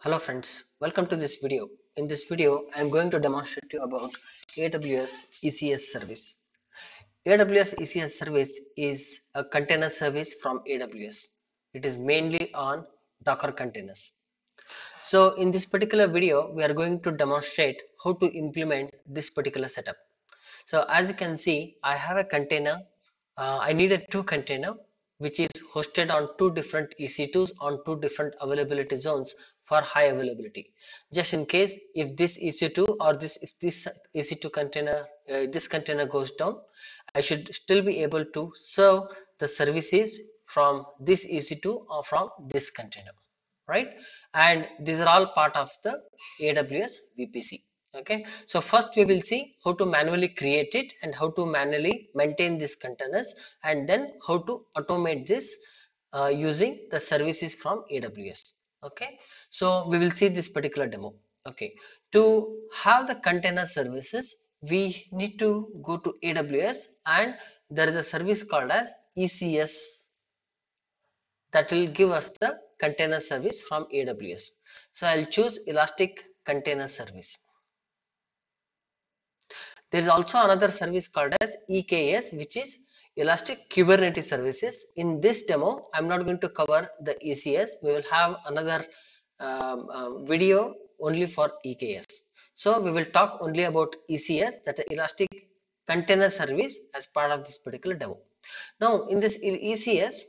Hello friends, welcome to this video. In this video, I am going to demonstrate to you about AWS ECS service. AWS ECS service is a container service from AWS. It is mainly on Docker containers. So in this particular video, we are going to demonstrate how to implement this particular setup. So as you can see, I have a container. I needed two container which is hosted on two different EC2s on two different availability zones for high availability. Just in case if this EC2 or this EC2 container this container goes down, I should still be able to serve the services from this EC2 or from this container, right? And these are all part of the AWS VPC. Okay, so first we will see how to manually create it and how to manually maintain these containers, and then how to automate this using the services from AWS. Okay, so we will see this particular demo. Okay, to have the container services, we need to go to AWS, and there is a service called as ECS that will give us the container service from AWS. So I'll choose Elastic Container Service. There is also another service called as EKS, which is Elastic Kubernetes Services. In this demo, I'm not going to cover the ECS. We will have another video only for EKS. So we will talk only about ECS, that's the Elastic Container Service, as part of this particular demo. Now in this ECS,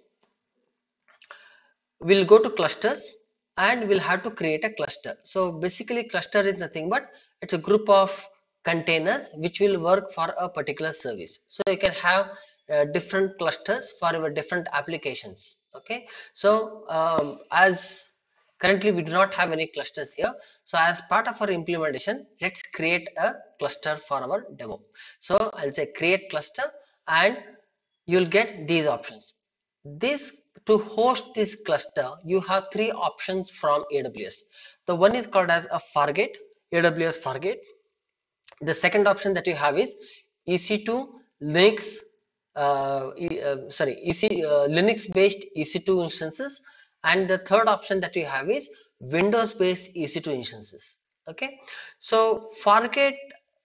we'll go to clusters and we'll have to create a cluster. So basically cluster is nothing but it's a group of containers which will work for a particular service. So you can have different clusters for your different applications. Okay, so as currently we do not have any clusters here, so as part of our implementation, let's create a cluster for our demo. So I'll say create cluster, and you'll get these options. This To host this cluster, you have three options from AWS. The one is called as a Fargate, AWS Fargate. The second option that you have is EC2 Linux, Linux based EC2 instances, and the third option that you have is Windows based EC2 instances. Okay, so Fargate,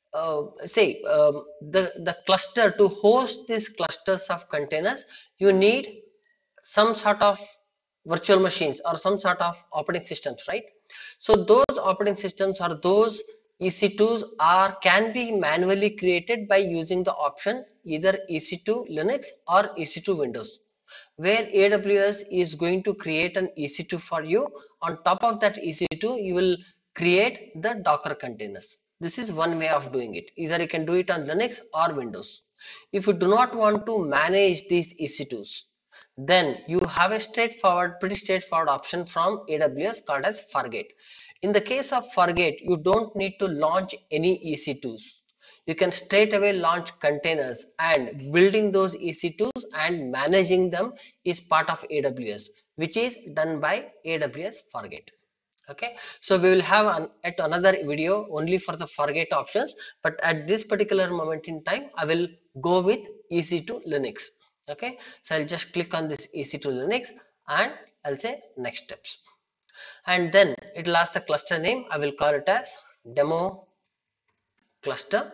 the cluster, to host these clusters of containers, you need some sort of virtual machines or some sort of operating systems, right? So those operating systems or those EC2s are can be manually created by using the option either EC2 Linux or EC2 Windows, where AWS is going to create an EC2 for you. On top of that EC2, you will create the Docker containers. This is one way of doing it. Either you can do it on Linux or Windows. If you do not want to manage these EC2s, then you have a pretty straightforward option from AWS called as Fargate. In the case of Fargate, you don't need to launch any EC2s. You can straight away launch containers, and building those EC2s and managing them is part of AWS, which is done by AWS Fargate. Okay, so we will have at another video only for the Fargate options, but at this particular moment in time, I will go with EC2 Linux. Okay, so I'll just click on this EC2 Linux and I'll say next steps, and then it will ask the cluster name. I will call it as demo cluster,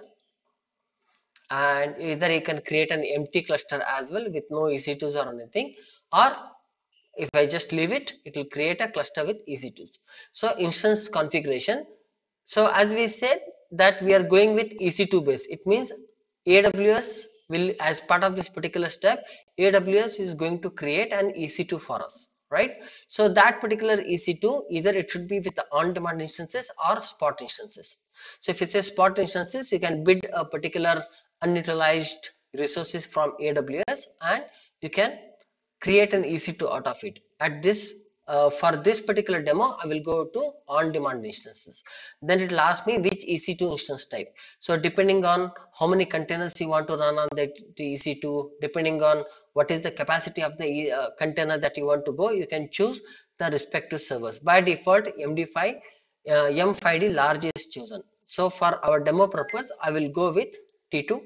and either you can create an empty cluster as well with no EC2s or anything, or if I just leave it, it will create a cluster with EC2s. So instance configuration. So as we said that we are going with EC2 base, it means AWS will, as part of this particular step, AWS is going to create an EC2 for us, right? So that particular EC2, either it should be with the on-demand instances or spot instances. So if it's a spot instances, you can bid a particular unutilized resources from AWS, and you can create an EC2 out of it. At this for this particular demo, I will go to on-demand instances. Then it will ask me which EC2 instance type. So depending on how many containers you want to run on that EC2, depending on what is the capacity of the container that you want to go, you can choose the respective servers. By default, MD5 M5D large is chosen. So for our demo purpose, I will go with T2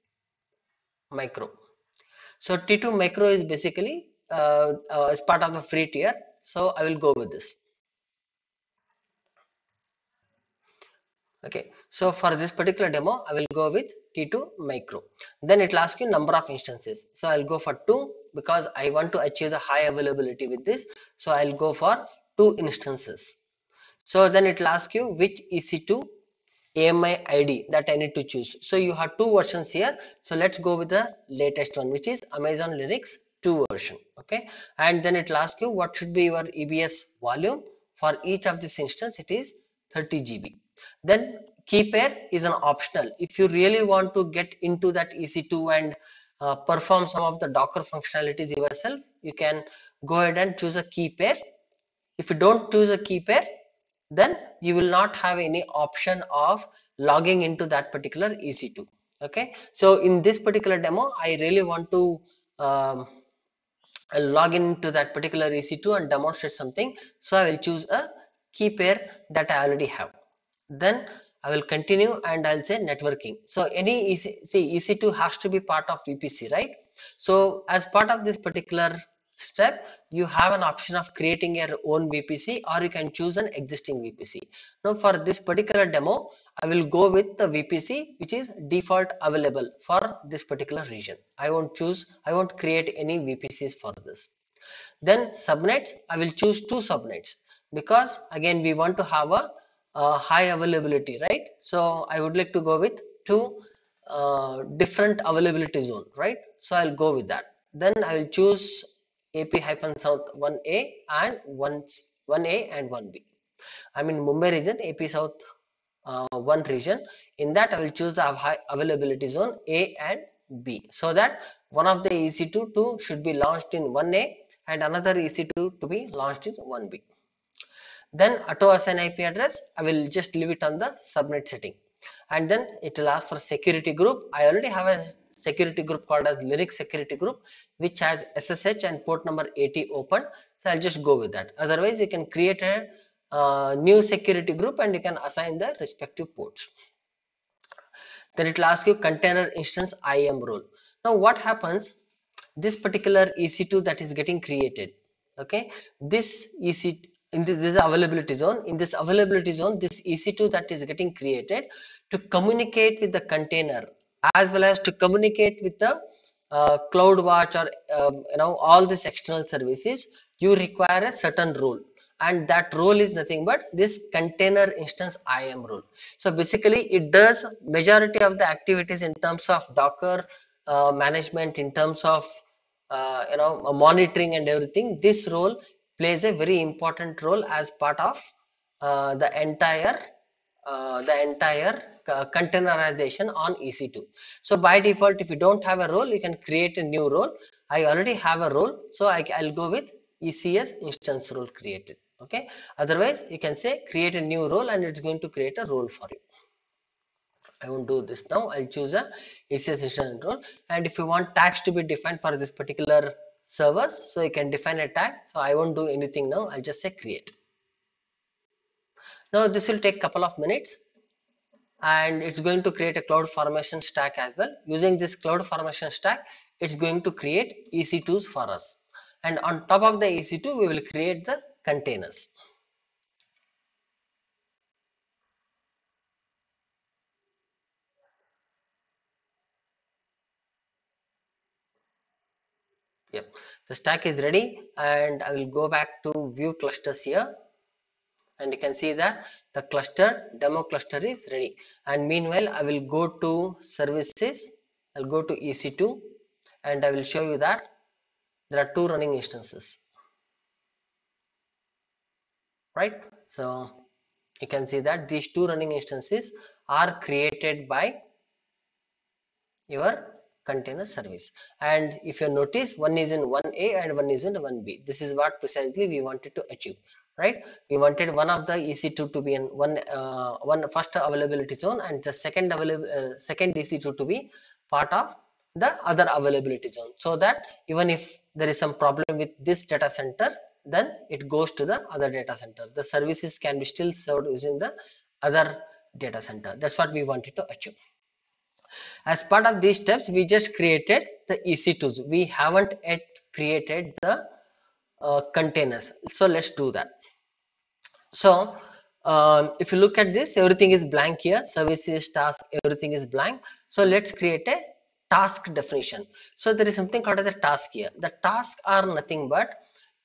micro. So T2 micro is basically is part of the free tier, so I will go with this. Okay, so for this particular demo, I will go with T2 micro. Then it will ask you number of instances. So I'll go for 2 because I want to achieve the high availability with this. So I'll go for 2 instances. So then it will ask you which EC2 AMI ID that I need to choose. So you have 2 versions here. So let's go with the latest one, which is Amazon Linux 2 version. Okay, and then it will ask you what should be your EBS volume. For each of this instance, it is 30 GB. Then key pair is an optional. If you really want to get into that EC2 and perform some of the Docker functionalities yourself, you can go ahead and choose a key pair. If you don't choose a key pair, then you will not have any option of logging into that particular EC2. Okay, so in this particular demo, I really want to um, log into that particular EC2 and demonstrate something. So I will choose a key pair that I already have. Then I will continue and I'll say networking. So any EC2 has to be part of VPC, right? So as part of this particular step, you have an option of creating your own VPC, or you can choose an existing VPC. Now for this particular demo, I will go with the VPC which is default available for this particular region. I won't create any VPCs for this. Then subnets, I will choose 2 subnets because again we want to have a high availability, right? So I would like to go with 2 different availability zone, right? So I'll go with that. Then I will choose AP-South 1A and 1A and 1B. I'm in Mumbai region, AP South 1 region. In that I will choose the high availability zone A and B, so that one of the EC2 should be launched in 1A and another EC2 to be launched in 1B. Then auto assign IP address, I will just leave it on the subnet setting, and then it will ask for security group. I already have a security group called as Linux security group, which has SSH and port number 80 open, so I'll just go with that. Otherwise you can create a new security group and you can assign the respective ports. Then it will ask you container instance IAM role. Now what happens, this particular EC2 that is getting created, okay, this EC in this is availability zone. In this availability zone, this EC2 that is getting created to communicate with the container as well as to communicate with the CloudWatch or all these external services, you require a certain role, and that role is nothing but this container instance IAM role. So basically it does majority of the activities in terms of Docker management, in terms of monitoring and everything. This role plays a very important role as part of the entire containerization on EC2. So by default, if you don't have a role, you can create a new role. I already have a role, so I'll go with ECS instance role created. Okay, otherwise you can say create a new role and it's going to create a role for you. I won't do this now. I'll choose a ECS instance role, and if you want tags to be defined for this particular servers, so you can define a tag. So I won't do anything now. I'll just say create. Now this will take a couple of minutes, and it's going to create a cloud formation stack as well. Using this cloud formation stack, it's going to create EC2s for us, and on top of the EC2 we will create the containers. Yep, the stack is ready, and I will go back to view clusters here, and you can see that the cluster demo cluster is ready. And meanwhile I will go to services, I'll go to EC2, and I will show you that there are 2 running instances, right? So you can see that these 2 running instances are created by your container service, and if you notice, one is in 1A and one is in 1B. This is what precisely we wanted to achieve, right? We wanted one of the EC2 to be in one first availability zone, and the second EC2 to be part of the other availability zone, so that even if there is some problem with this data center, then it goes to the other data center. The services can be still served using the other data center. That's what we wanted to achieve. As part of these steps, we just created the EC2s. We haven't yet created the containers. So let's do that. So if you look at this, everything is blank here. Services, task, everything is blank. So let's create a task definition. So there is something called as a task here. The tasks are nothing but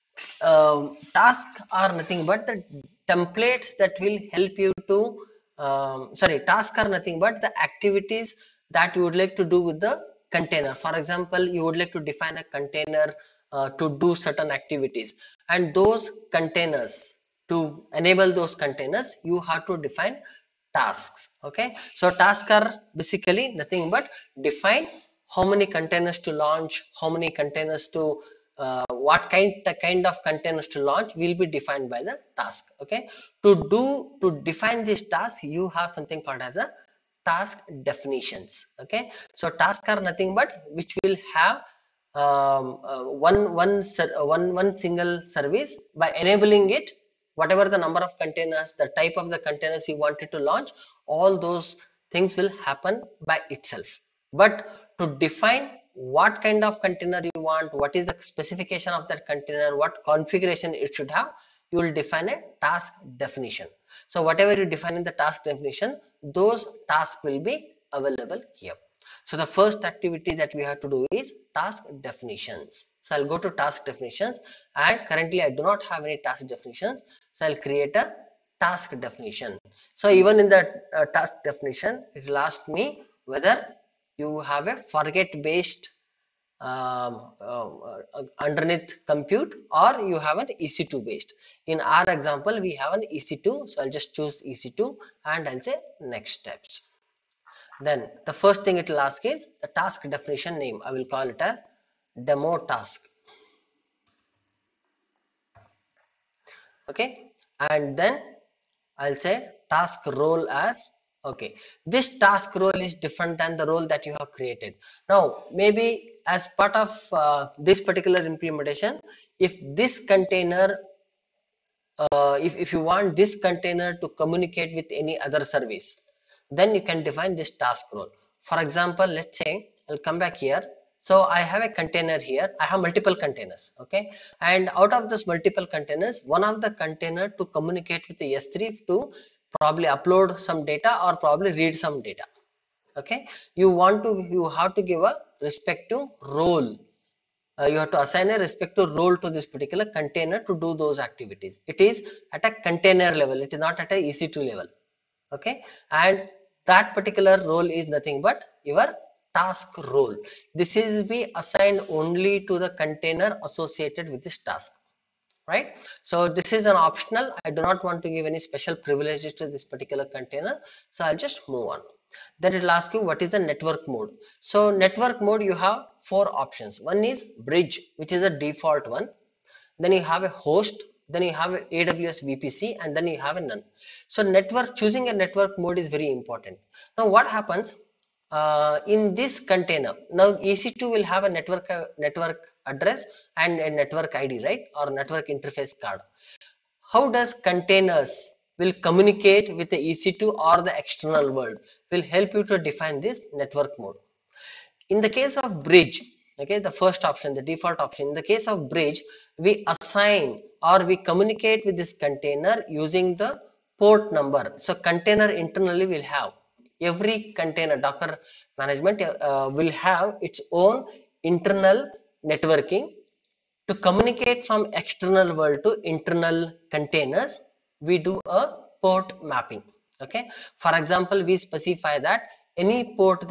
the templates that will help you to tasks are nothing but the activities that you would like to do with the container. For example, you would like to define a container to do certain activities, and those containers, to enable those containers, you have to define tasks. Okay, so tasks are basically nothing but define how many containers to launch, how many containers to what kind of containers to launch will be defined by the task. Okay, to define this task, you have something called as a task definitions. Okay, so tasks are nothing but which will have one single service. By enabling it, whatever the number of containers, the type of the containers you wanted to launch, all those things will happen by itself. But to define what kind of container you want, what is the specification of that container, what configuration it should have, you will define a task definition. So whatever you define in the task definition, those tasks will be available here. So the first activity that we have to do is task definitions. So I'll go to task definitions, and currently I do not have any task definitions. So I'll create a task definition. So even in the task definition, it will ask me whether you have a forget based underneath compute, or you have an EC2 based. In our example, we have an EC2. So I'll just choose EC2 and I'll say next steps. Then the first thing it will ask is the task definition name. I will call it as demo task. Okay, and then I'll say task role as, okay, this task role is different than the role that you have created. Now maybe as part of this particular implementation, if this container if you want this container to communicate with any other service, then you can define this task role. For example, let's say I'll come back here. So I have a container here. I have multiple containers. Okay, and out of those multiple containers, one of the container to communicate with the S3 to probably upload some data or probably read some data. Okay, you have to give a respective role. You have to assign a respective role to this particular container to do those activities. It is at a container level, it is not at a EC2 level. Okay, and that particular role is nothing but your task role. This will be assigned only to the container associated with this task, right? So this is an optional. I do not want to give any special privileges to this particular container, so I'll just move on. Then it will ask you what is the network mode. So network mode, you have four options. One is bridge, which is a default one. Then you have a host, then you have a AWS VPC, and then you have a none. So choosing a network mode is very important. Now what happens in this container? Now EC2 will have a network address and a network ID, right, or network interface card. How does containers will communicate with the EC2 or the external world will help you to define this network mode. In the case of bridge, okay, the first option, the default option, in the case of bridge, we assign or we communicate with this container using the port number. So container internally will have, every container Docker management will have its own internal networking. To communicate from external world to internal containers, we do a port mapping. Okay, for example, we specify that any port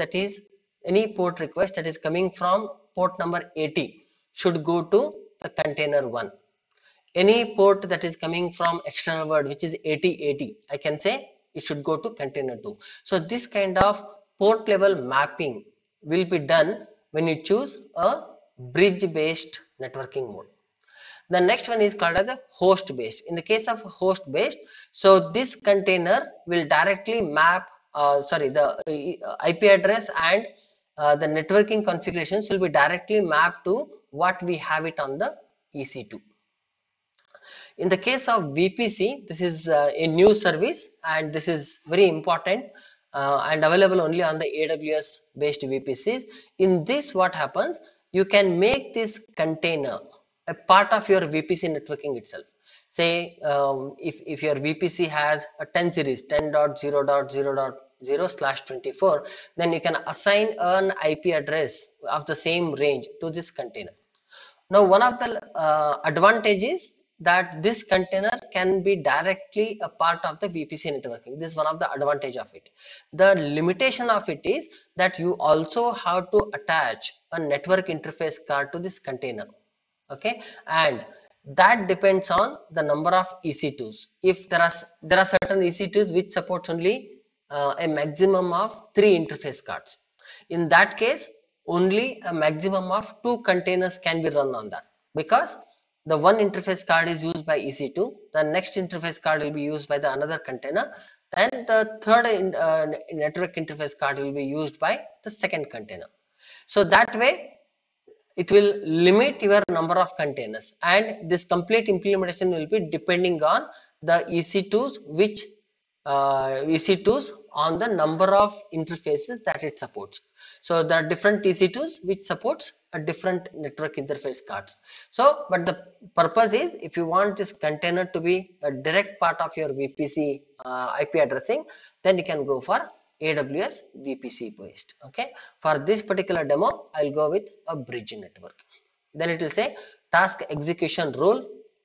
request that is coming from port number 80 should go to the container 1. Any port that is coming from external world, which is 8080, I can say it should go to container 2. So this kind of port level mapping will be done when you choose a bridge based networking mode. The next one is called as a host based. In the case of host based, so this container will directly map the IP address and the networking configurations will be directly mapped to what we have it on the EC2. In the case of VPC, this is a new service and this is very important and available only on the AWS based VPCs. In this, what happens, you can make this container a part of your VPC networking itself. Say if your VPC has a 10 series 10.0.0.0/24, then you can assign an IP address of the same range to this container. Now, one of the advantages that this container can be directly a part of the VPC networking. This is one of the advantage of it. The limitation of it is that you also have to attach a network interface card to this container. Okay, and that depends on the number of EC2s. If there are certain EC2s which supports only a maximum of 3 interface cards. In that case, only a maximum of 2 containers can be run on that, because the one interface card is used by EC2, the next interface card will be used by the another container, and the third network interface card will be used by the second container. So that way it will limit your number of containers, and this complete implementation will be depending on the EC2s, which EC2s on the number of interfaces that it supports. So there are different EC2s which supports a different network interface cards. So but the purpose is, if you want this container to be a direct part of your VPC IP addressing, then you can go for AWS VPC based. Okay, for this particular demo I'll go with a bridge network. Then it will say task execution rule.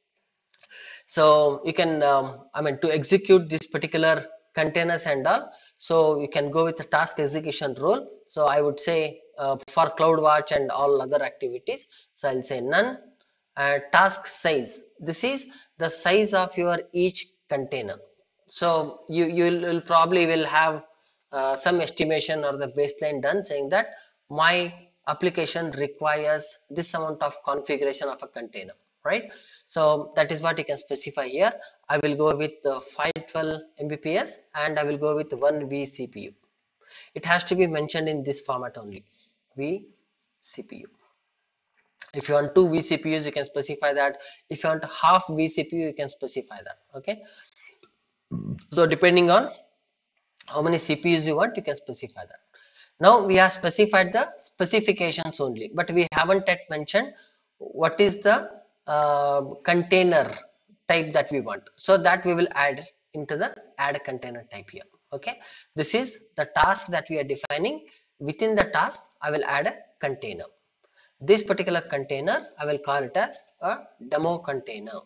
So you can I mean, to execute this particular containers and all, so you can go with the task execution rule. So I would say for CloudWatch and all other activities, so I'll say none. Task size, this is the size of your each container. So you will probably will have some estimation or the baseline done saying that my application requires this amount of configuration of a container, right? So that is what you can specify here. I will go with 512 Mbps and I will go with 1 vCPU. It has to be mentioned in this format only, vCPU. If you want 2 vCPUs, you can specify that. If you want half vCPU, you can specify that. Okay, so depending on how many CPUs you want, you can specify that. Now we have specified the specifications only, but we haven't yet mentioned what is the container type that we want. So that we will add into the add container type here. Okay, this is the task that we are defining. Within the task, I will add a container. This particular container, I will call it as a demo container.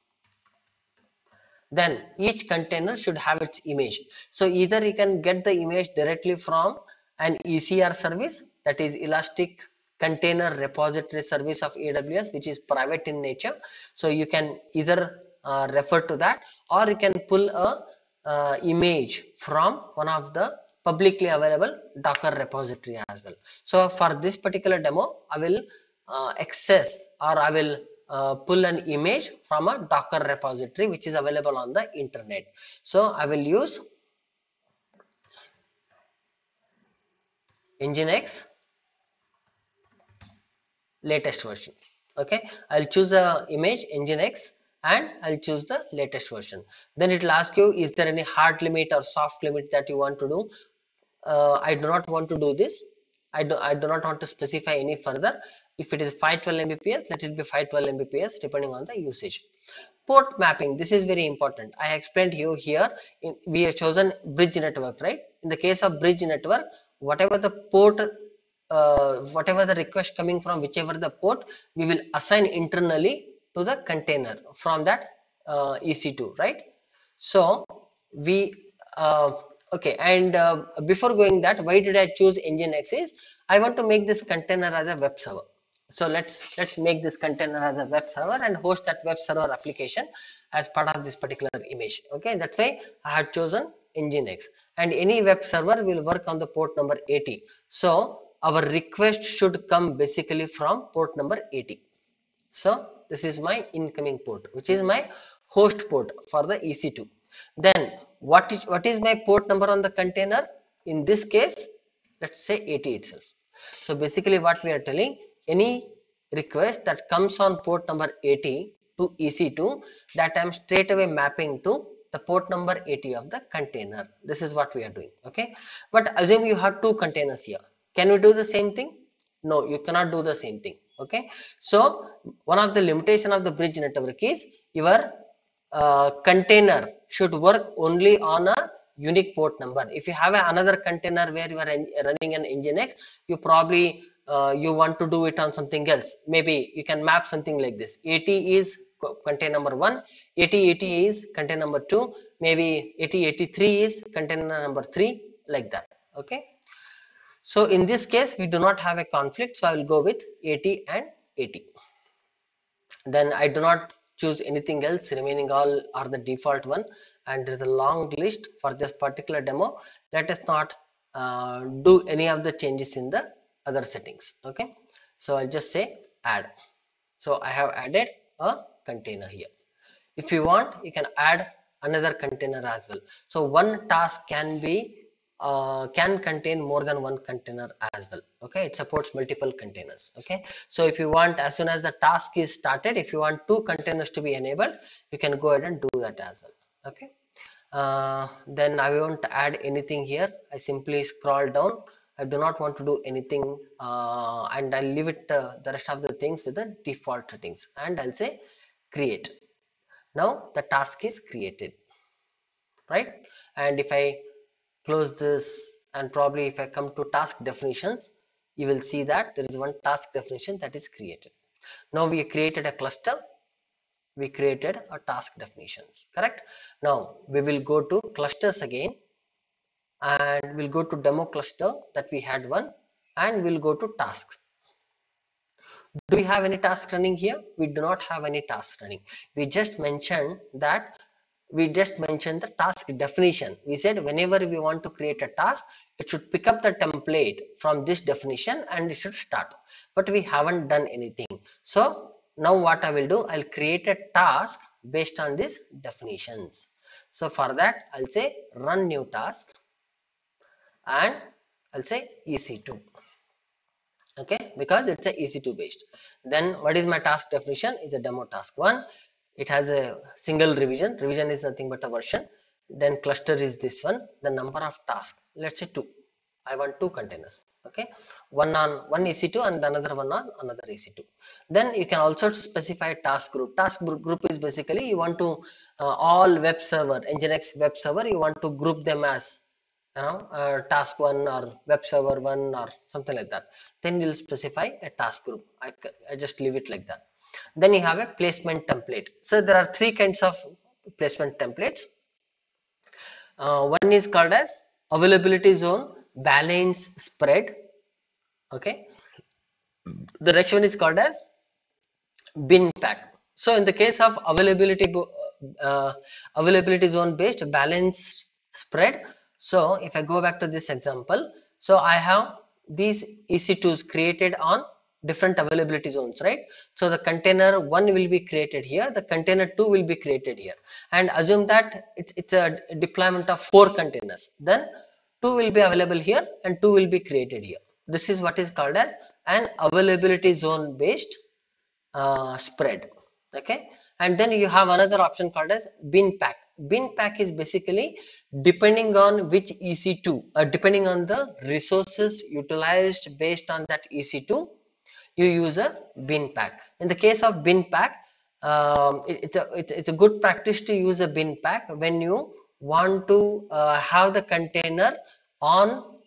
Then each container should have its image. So either you can get the image directly from an ECR service, that is Elastic Container Repository Service of AWS, which is private in nature. So you can either refer to that, or you can pull a image from one of the publicly available Docker repository as well. So for this particular demo, I will access, or I will pull an image from a Docker repository which is available on the internet. So I will use Nginx latest version. Okay, I'll choose the image Nginx and I'll choose the latest version. Then it will ask you, is there any hard limit or soft limit that you want to do? I do not want to do this. I do not want to specify any further. If it is 512 Mbps, let it be 512 Mbps depending on the usage. Port mapping, this is very important. I explained to you here, we have chosen bridge network, right? In the case of bridge network, whatever the port, whatever the request coming from whichever the port, we will assign internally to the container from that EC2, right? So we okay, and before going that, why did I choose Nginx is I want to make this container as a web server. So let's make this container as a web server and host that web server application as part of this particular image. Okay, that way I have chosen Nginx, and any web server will work on the port number 80. So our request should come basically from port number 80. So this is my incoming port, which is my host port for the EC2. Then what is my port number on the container? In this case, let's say 80 itself. So basically what we are telling, any request that comes on port number 80 to EC2, that I am straight away mapping to the port number 80 of the container. This is what we are doing. Okay, but assume you have 2 containers here. Can we do the same thing? No, you cannot do the same thing. Okay, so one of the limitation of the bridge network is your container should work only on a unique port number. If you have another container where you are running an Nginx, you probably you want to do it on something else. Maybe you can map something like this. 80 is container number 1, 8080 is container number 2, maybe 8083 is container number 3, like that. Okay. So in this case, we do not have a conflict. So I will go with 80 and 80. Then I do not choose anything else, remaining all are the default one, and there is a long list for this particular demo. Let us not do any of the changes in the other settings. Okay, so I'll just say add. So I have added a container here. If you want, you can add another container as well. So one task can contain more than one container as well. Okay, it supports multiple containers. Okay, so if you want, as soon as the task is started, if you want 2 containers to be enabled, you can go ahead and do that as well. Okay, then I won't add anything here. I simply scroll down. I do not want to do anything, and I'll leave it the rest of the things with the default settings, and I'll say create. Now the task is created, right? And if I close this, and probably if I come to task definitions, you will see that there is one task definition that is created. Now we created a cluster, we created a task definitions, correct? Now we will go to clusters again, and we'll go to demo cluster that we had one, and we'll go to tasks. Do we have any task running here? We do not have any task running. We just mentioned the task definition. We said whenever we want to create a task, it should pick up the template from this definition and it should start. But we haven't done anything. So now what I will do, I'll create a task based on these definitions. So for that, I'll say run new task, and I'll say EC2. Okay, because it's a EC2 based. Then what is my task definition? Is a demo task 1. It has a single revision. Revision is nothing but a version. Then cluster is this one. The number of tasks, let's say 2. I want 2 containers. Okay, one on one EC2 and another one on another EC2. Then you can also specify task group. Task group is basically you want to all web server, Nginx web server, you want to group them as task 1 or web server 1 or something like that. Then you'll specify a task group. I just leave it like that. Then you have a placement template. So there are 3 kinds of placement templates. One is called as availability zone, balance, spread. Okay, the next one is called as bin pack. So in the case of availability zone based balanced spread, so if I go back to this example, so I have these EC2s created on different availability zones, right? So the container 1 will be created here, the container 2 will be created here, and assume that it's a deployment of 4 containers. Then 2 will be available here and 2 will be created here. This is what is called as an availability zone based spread. Okay, and then you have another option called as bin pack. Bin pack is basically depending on which EC2, depending on the resources utilized based on that EC2, you use a bin pack. In the case of bin pack, it's a good practice to use a bin pack when you want to have the container on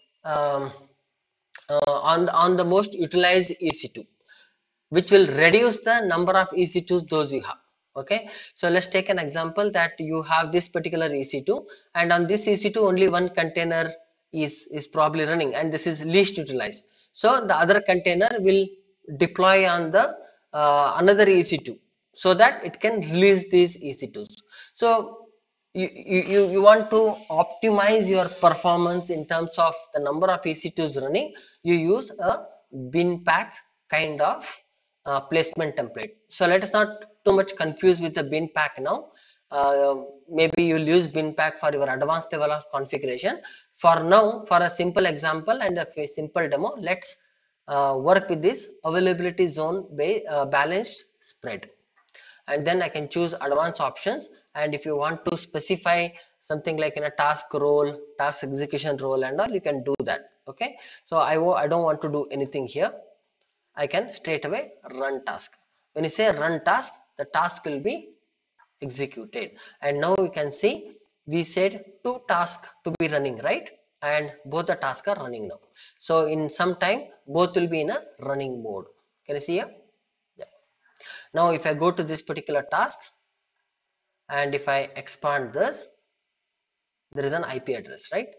on the most utilized EC2, which will reduce the number of EC2s those you have. Okay, so let's take an example that you have this particular EC2, and on this EC2 only one container is probably running, and this is least utilized. So the other container will deploy on the another EC2 so that it can release these EC2s. So you want to optimize your performance in terms of the number of EC2s running. You use a bin pack kind of placement template. So let us not too much confuse with the bin pack now. Maybe you'll use bin pack for your advanced level of configuration. For now, for a simple example and a simple demo, let's work with this availability zone balanced spread. And then I can choose advanced options, and if you want to specify something like in a task role, task execution role and all, you can do that. Okay, so I don't want to do anything here. I can straight away run task. When you say run task, the task will be executed. And now you can see we said 2 tasks to be running, right? And both the tasks are running now. So in some time both will be in a running mode. Can you see here? Yeah. Now if I go to this particular task and if I expand this, there is an IP address, right?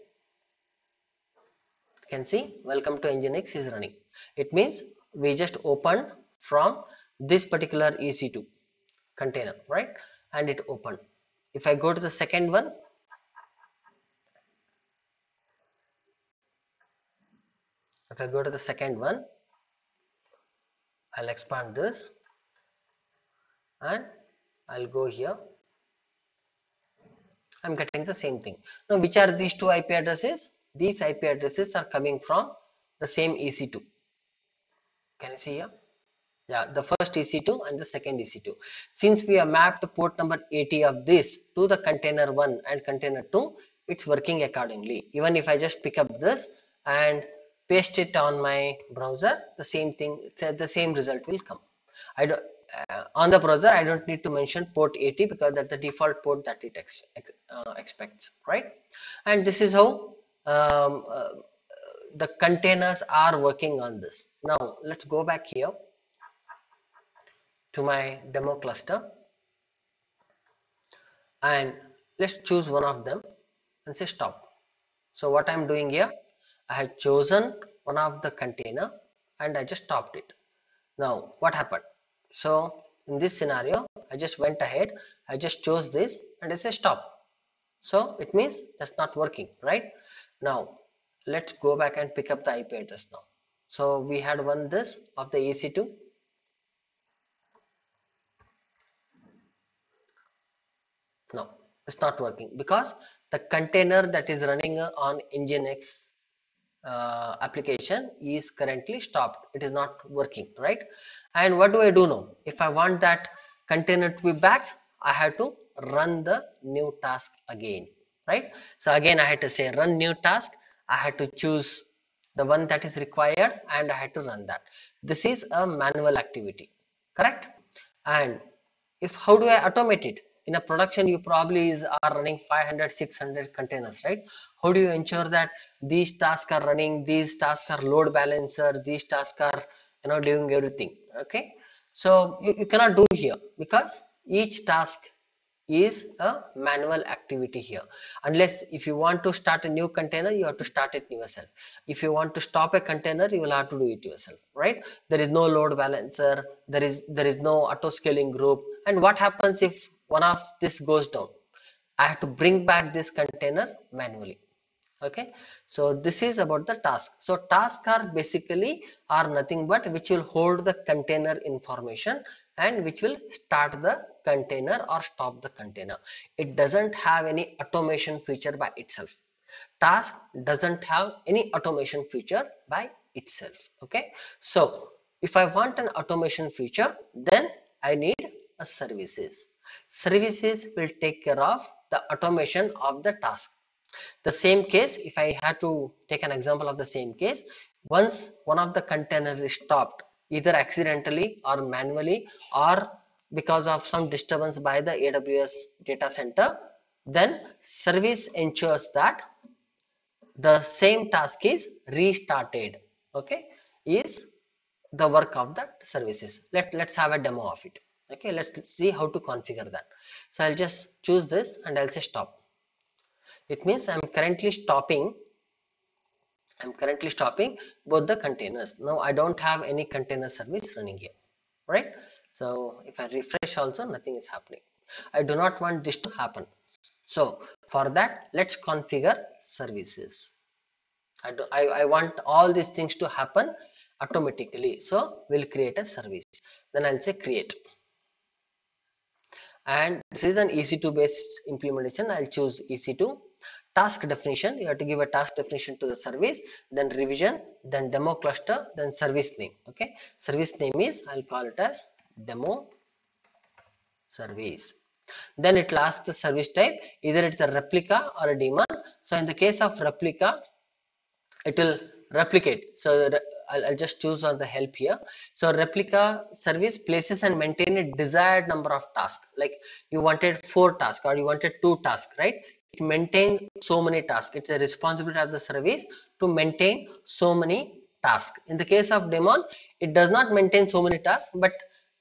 You can see welcome to Nginx is running. It means we just opened from this particular EC2 container, right? And it opened. If I go to the second one, if I go to the second one, I'll expand this and I'll go here. I'm getting the same thing. Now, which are these two IP addresses? These IP addresses are coming from the same EC2. Can you see here? Yeah, the first EC2 and the second EC2. Since we have mapped port number 80 of this to the container 1 and container 2, it's working accordingly. Even if I just pick up this and paste it on my browser, the same thing, the same result will come. I don't, on the browser, I don't need to mention port 80 because that's the default port that it expects, right? And this is how the containers are working on this. Now, let's go back here to my demo cluster and let's choose one of them and say stop. So what I'm doing here, I have chosen one of the container and I just stopped it. Now what happened? So in this scenario, I just went ahead, I just chose this and I say stop. So it means that's not working, right? Now let's go back and pick up the IP address now. So we had one this of the EC2. No, it's not working because the container that is running on Nginx application is currently stopped. It is not working, right? And what do I do now? If I want that container to be back, I have to run the new task again, right? So again I had to say run new task. I had to choose the one that is required and I had to run that. This is a manual activity, correct? And if how do I automate it? In a production you probably are running 500 600 containers, right? How do you ensure that these tasks are running, these tasks are load balancer, these tasks are doing everything? Okay, so you cannot do here because each task is a manual activity here. Unless if you want to start a new container, you have to start it yourself. If you want to stop a container, you will have to do it yourself, right? There is no load balancer, there is no auto scaling group. And what happens if one of this goes down? I have to bring back this container manually. Okay, so this is about the task. So tasks are basically are nothing but which will hold the container information and which will start the container or stop the container. It doesn't have any automation feature by itself. Task doesn't have any automation feature by itself. Okay, so if I want an automation feature, then I need a services. Services will take care of the automation of the task. The same case, if I had to take an example of the same case, once one of the container is stopped, either accidentally or manually or because of some disturbance by the AWS data center, then service ensures that the same task is restarted. Okay, is the work of the services. Let's have a demo of it. Okay, let's see how to configure that. So I'll just choose this and I'll say stop. It means I'm currently stopping both the containers. Now I don't have any container service running here, right? So if I refresh also, nothing is happening. I do not want this to happen. So for that, let's configure services. I want all these things to happen automatically. So we'll create a service. Then I'll say create. And this is an EC2 based implementation. I'll choose EC2. Task definition, you have to give a task definition to the service, then revision, then demo cluster, then service name. Okay, service name is, I'll call it as demo service. Then it will ask the service type, either it's a replica or a daemon. So in the case of replica, it will replicate. So I'll just choose on the help here. So replica service places and maintain a desired number of tasks. Like you wanted 4 tasks or you wanted 2 tasks, right? It maintains so many tasks. It's a responsibility of the service to maintain so many tasks. In the case of daemon, it does not maintain so many tasks, but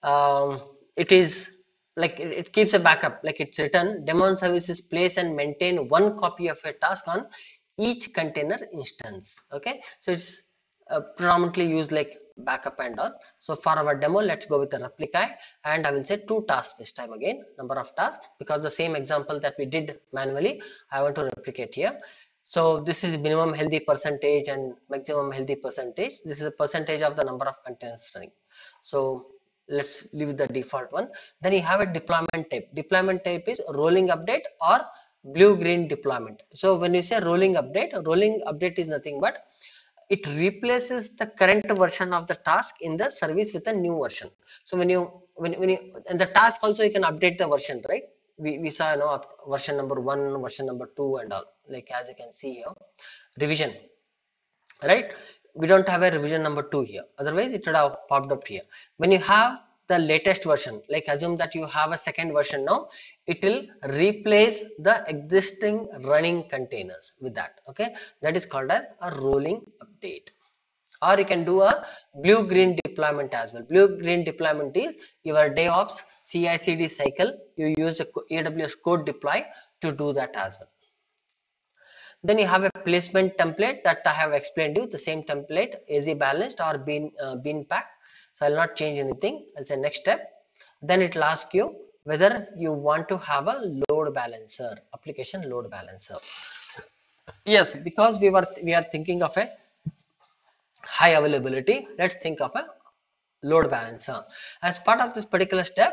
it is like it keeps a backup. Like it's written, daemon services place and maintain one copy of a task on each container instance. Okay, so it's predominantly used like backup and all. So for our demo, let's go with the replica, and I will say 2 tasks this time again, number of tasks, because the same example that we did manually, I want to replicate here. So this is minimum healthy percentage and maximum healthy percentage. This is a percentage of the number of containers running. So let's leave the default one. Then you have a deployment type. Deployment type is rolling update or blue green deployment. So when you say rolling update is nothing but it replaces the current version of the task in the service with a new version. So when you and the task also you can update the version, right? We saw, you know, version number 1, version number 2 and all, like as you can see here, revision, right? We don't have a revision number 2 here, otherwise it would have popped up here. When you have the latest version, like assume that you have a second version now, it will replace the existing running containers with that. Okay, that is called as a rolling update. Or you can do a blue green deployment as well. Blue green deployment is your DevOps CI/CD cycle, you use a AWS code deploy to do that as well. Then you have a placement template that I have explained you, the same template, AZ balanced or bean pack. So I'll not change anything. I'll say next step. Then it will ask you whether you want to have a load balancer, application load balancer. Yes, because we are thinking of a high availability. Let's think of a load balancer. As part of this particular step,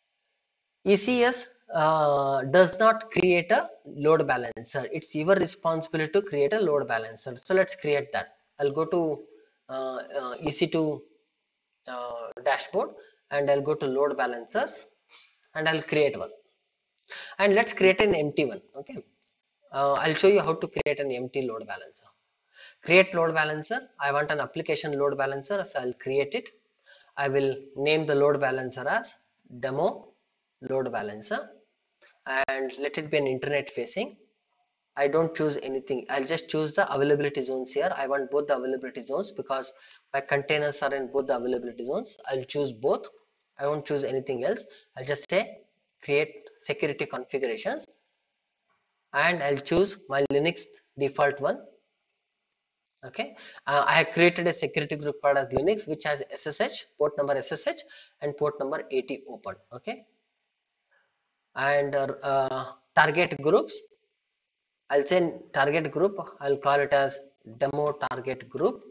ECS does not create a load balancer. It's your responsibility to create a load balancer. So let's create that. I'll go to EC2 dashboard and I'll go to load balancers and I'll create one. And let's create an empty one. Okay. I'll show you how to create an empty load balancer. Create load balancer. I want an application load balancer, so I'll create it. I will name the load balancer as demo load balancer and let it be an internet facing. I don't choose anything. I'll just choose the availability zones here. I want both the availability zones because my containers are in both the availability zones. I'll choose both. I won't choose anything else. I'll just say create security configurations and I'll choose my Linux default one. Okay, I have created a security group called as Linux, which has SSH, port number SSH and port number 80 open. Okay, and target groups, I'll say target group, I'll call it as demo target group,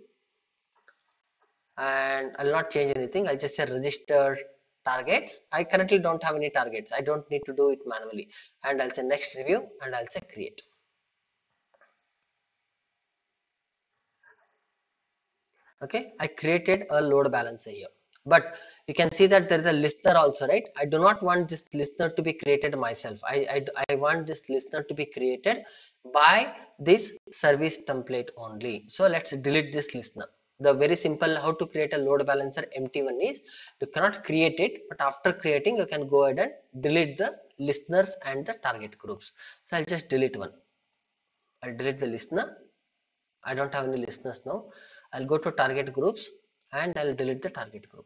and I'll not change anything. I'll just say register targets. I currently don't have any targets. I don't need to do it manually. And I'll say next review and I'll say create. Okay, I created a load balancer here. But you can see that there is a listener also, right? I do not want this listener to be created myself. I want this listener to be created by this service template only. So let's delete this listener. The very simple how to create a load balancer empty one is you cannot create it, but after creating you can go ahead and delete the listeners and the target groups. So I'll just delete one. I'll delete the listener. I don't have any listeners now. I'll go to target groups and I'll delete the target group.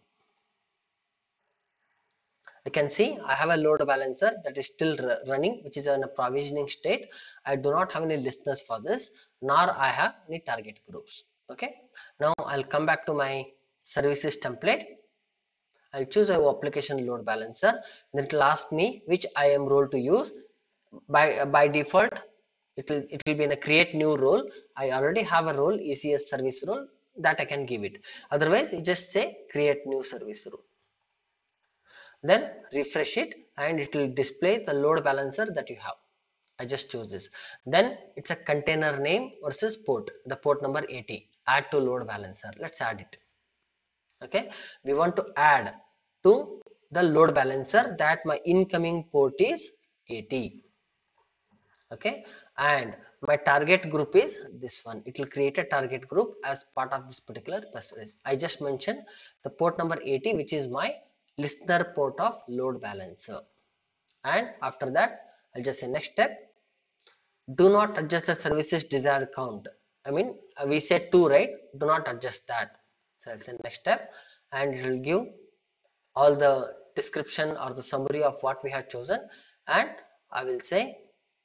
You can see I have a load balancer that is still running, which is in a provisioning state. I do not have any listeners for this, nor I have any target groups. Okay. Now I'll come back to my services template. I'll choose a application load balancer. Then it will ask me which IAM role to use. By default, it will be in a create new role. I already have a role, ECS service role, that I can give it. Otherwise, you just say create new service role. Then refresh it and it will display the load balancer that you have. I just choose this. Then it's a container name versus port, the port number 80. Add to load balancer. Let's add it. Okay, we want to add to the load balancer that my incoming port is 80. Okay, and my target group is this one. It will create a target group as part of this particular percentage. I just mentioned the port number 80, which is my listener port of load balancer. And after that, I'll just say next step. Do not adjust the services desired count. I mean, we said 2, right? Do not adjust that. So I'll say next step, and it will give all the description or the summary of what we have chosen. And I will say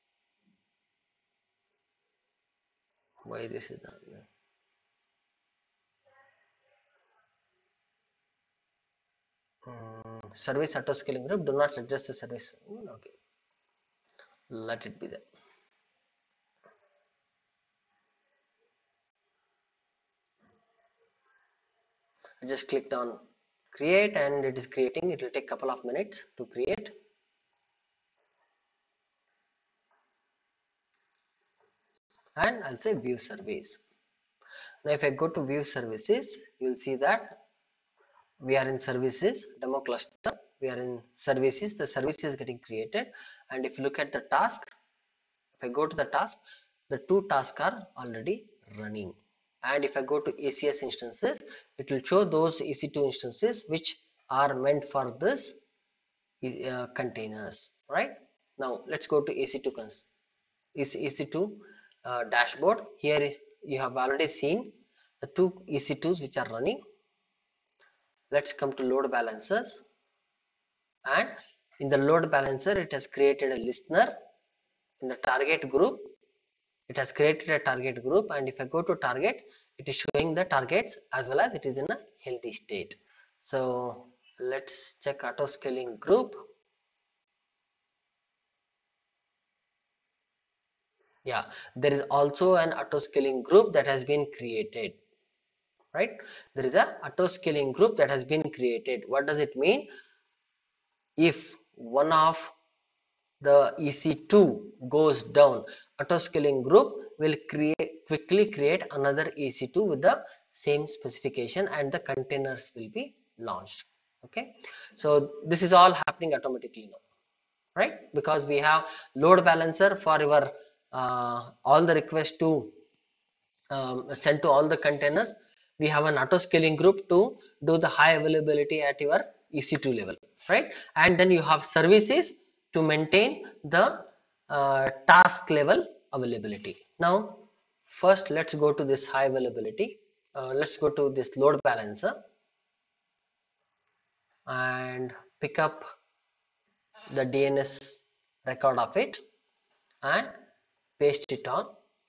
why this is done. Service auto scaling group. Do not adjust the service. Okay, let it be there. I just clicked on create and it is creating. It will take a couple of minutes to create. And I'll say view service. Now if I go to view services, you will see that we are in services demo cluster. We are in services. The service is getting created. And if you look at the task, if I go to the task, the 2 tasks are already running. And if I go to ACS instances, it will show those EC2 instances which are meant for this containers, right? Now let's go to EC2 dashboard. Here you have already seen the 2 EC2s which are running. Let's come to load balancers, and in the load balancer it has created a listener. In the target group, it has created a target group, and if I go to targets, it is showing the targets as well as it is in a healthy state. So let's check auto scaling group. Yeah, there is also an auto scaling group that has been created, right? There is a auto scaling group that has been created. What does it mean? If one of the EC2 goes down, auto scaling group will quickly create another EC2 with the same specification and the containers will be launched. Okay, so this is all happening automatically now, right? Because we have load balancer for your all the requests to send to all the containers. We have an auto scaling group to do the high availability at your EC2 level, right? And then you have services to maintain the task level availability. Now first let's go to this high availability. Let's go to this load balancer and pick up the DNS record of it and paste it on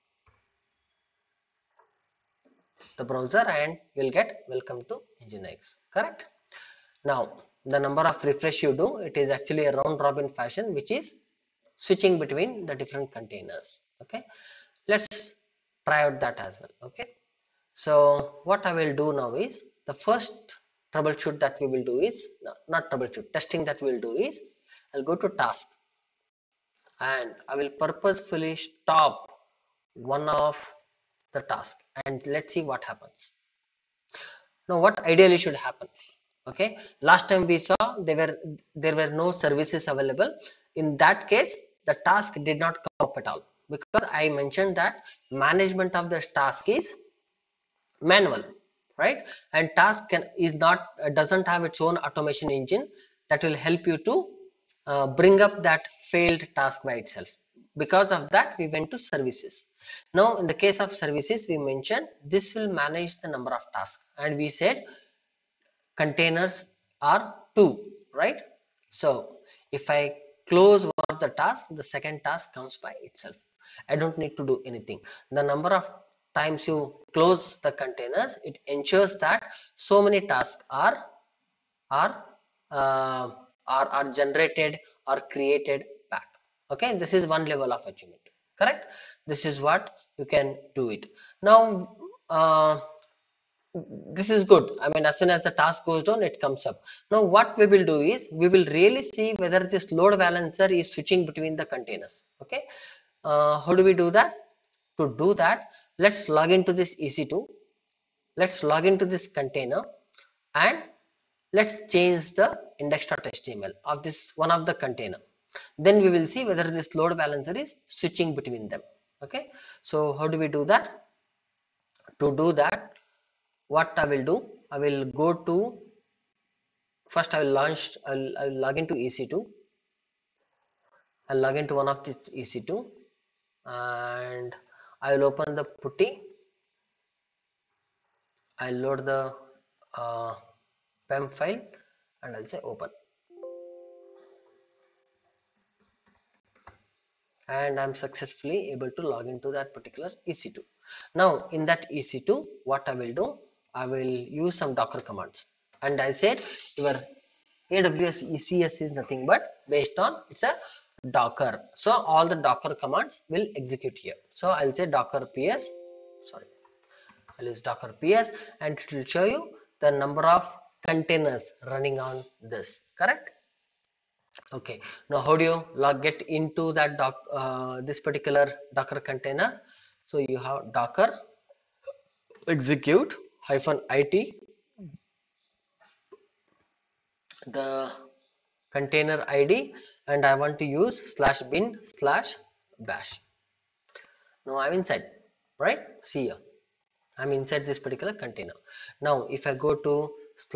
the browser, and you'll get welcome to Nginx. Correct? Now the number of refresh you do, it is actually a round robin fashion which is switching between the different containers. Okay, let's try out that as well. Okay, so what I will do now is the first troubleshoot that we will do is not troubleshoot, testing that we will do is I'll go to tasks and I will purposefully stop one of the task and let's see what happens. Now what ideally should happen? Okay, last time we saw there were no services available. In that case the task did not come up at all, because I mentioned that management of the task is manual, right? And task is not doesn't have its own automation engine that will help you to bring up that failed task by itself. Because of that we went to services. Now in the case of services, we mentioned this will manage the number of tasks, and we said containers are 2, right? So if I close one of the tasks, the second task comes by itself. I don't need to do anything. The number of times you close the containers, it ensures that so many tasks are uh, are generated or created back. Okay, this is one level of achievement. Correct? This is what you can do it. Now this is good. I mean, as soon as the task goes down, it comes up. Now what we will do is we will really see whether this load balancer is switching between the containers. Okay, how do we do that? To do that, let's log into this EC2, let's log into this container, and let's change the index.html of this one of the container. Then we will see whether this load balancer is switching between them. Okay, so how do we do that? To do that, what I will do, I will go to, first I will I will log into EC2. I'll log into one of these EC2 and I will open the putty. I'll load the PEM file and I'll say open, and I'm successfully able to log into that particular EC2. Now in that EC2, what I will do, I will use some Docker commands, and I said your AWS ECS is nothing but based on, it's a Docker, so all the Docker commands will execute here. So I'll say Docker PS, sorry, I'll use Docker PS, and it will show you the number of containers running on this, correct? Okay, now how do you get into that this particular Docker container? So you have Docker execute -it the container ID, and I want to use /bin/bash. Now I'm inside, right? See here, I'm inside this particular container. Now if I go to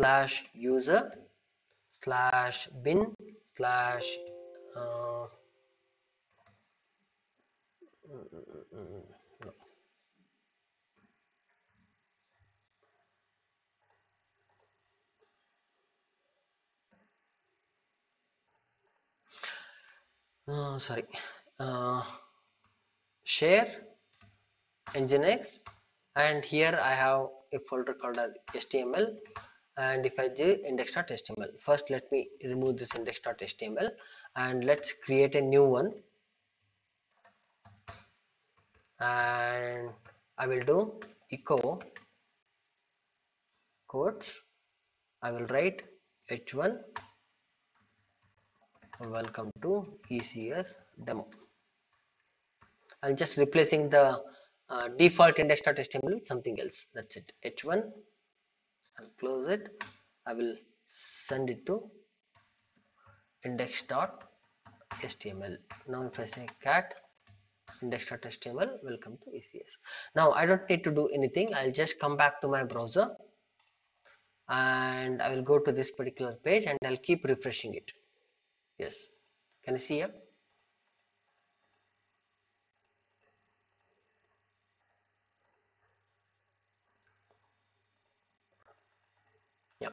/user/bin/ uh, sorry, uh, share nginx, and here I have a folder called as HTML, and if I do index.html, first let me remove this index.html and let's create a new one, and I will do echo quotes, I will write h1 welcome to ECS demo. I'm just replacing the default index.html with something else, that's it. h1, I'll close it, I will send it to index.html. Now if I say cat index.html welcome to ECS, now I don't need to do anything, I'll just come back to my browser and I will go to this particular page and I'll keep refreshing it. Yes, can you see here? Yeah,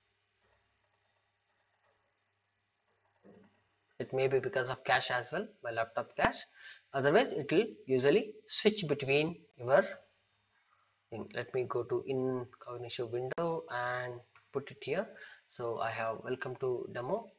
it may be because of cache as well, my laptop cache, otherwise it will usually switch between your thing. Let me go to incognito window and put it here. So I have welcome to demo.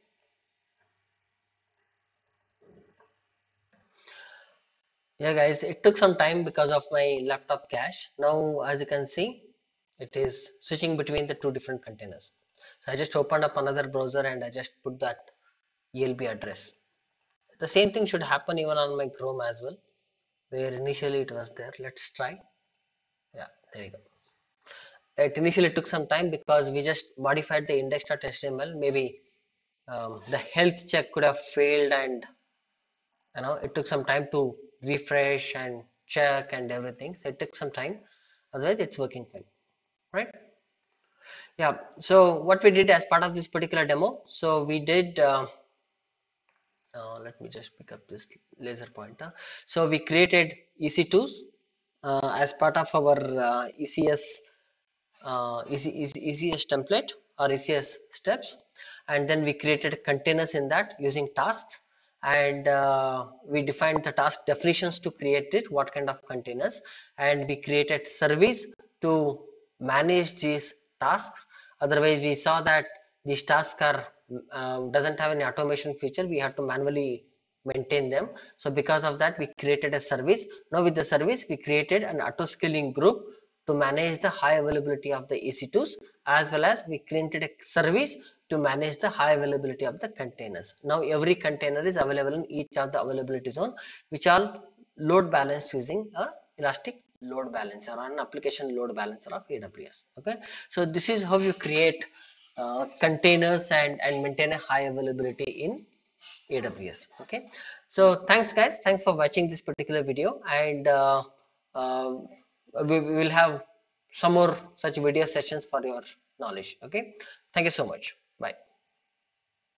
Yeah guys, it took some time because of my laptop cache. Now as you can see, it is switching between the two different containers. So I just opened up another browser and I just put that ELB address. The same thing should happen even on my Chrome as well, where initially it was there. Let's try. Yeah, there you go. It initially took some time because we just modified the index.html. Maybe the health check could have failed, and it took some time to refresh and check and everything. So it took some time. Otherwise, it's working fine, right? Yeah. So what we did as part of this particular demo, so we did. Let me just pick up this laser pointer. So we created EC2s as part of our ECS template or ECS steps, and then we created containers in that using tasks, and we defined the task definitions to create it, what kind of containers, and we created service to manage these tasks. Otherwise we saw that these tasks are doesn't have any automation feature, we have to manually maintain them. So because of that we created a service. Now with the service we created an auto scaling group to manage the high availability of the EC2s, as well as we created a service to manage the high availability of the containers. Now every container is available in each of the availability zone, which are load balanced using a elastic load balancer or an application load balancer of AWS. Okay, so this is how you create containers and maintain a high availability in AWS. Okay, so thanks guys, thanks for watching this particular video, and uh, we will have some more such video sessions for your knowledge. Okay, thank you so much. Bye.